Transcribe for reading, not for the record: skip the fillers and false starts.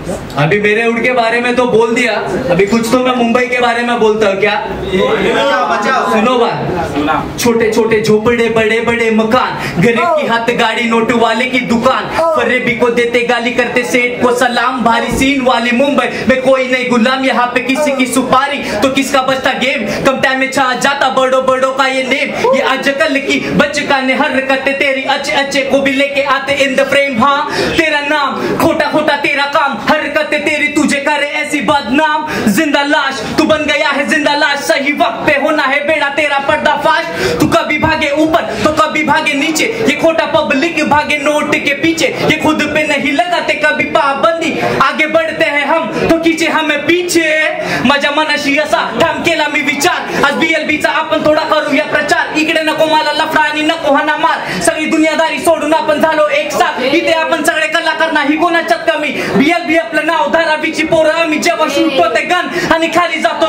अभी मेरे उड़ के बारे में तो बोल दिया, अभी कुछ तो मैं मुंबई के बारे में बोलता हूँ। क्या सुनो बात, छोटे छोटे झोपड़े बड़े बड़े मकान, गरीब की हाथ गाड़ी नोट वाले की दुकान, फरेबी को देते गाली करते सेठ को सलाम, भारी सीन वाली मुंबई में कोई नहीं गुलाम, यहाँ पे किसी की सुपारी तो किसका बचता गेम, कम टाइम में छा जाता बड़ों बड़ों का ये नेम, ये आजकल की बचका ने हरकतें तेरी अच्छे अच्छे को भी लेके आते इन द फ्रेम। हाँ तेरा नाम खोटा खोटा तेरा काम, हरकतें तेरी तुझे करे ऐसी बदनाम, जिंदा लाश तू बन गया है जिंदा लाश, सही वक्त पे होना है बेड़ा तेरा पर्दाफाश, तू कभी भागे ऊपर तो कभी भागे नीचे, ये खोटा पब्लिक भागे नोट के पीछे, ये खुद पे नहीं लगाते कभी पाबंदी, आगे बढ़ते हैं हम तो खींचे हमें पीछे, मजा मनाशी असा ठाम केला मी विचार, आज BLBचा आपण थोडा करूया प्रचार, इकडे नको मला लफडा आणि नको हाना मार, सगळी दुनियादारी सोडून आपण झालो एक साथ, इथे आपण सगळे कलाकार नाही कोणाच्यात कमी, BLB आपलं नाव धारावीची पोरं आम्ही जेव्हा शूट होते गन आणि खाली जातो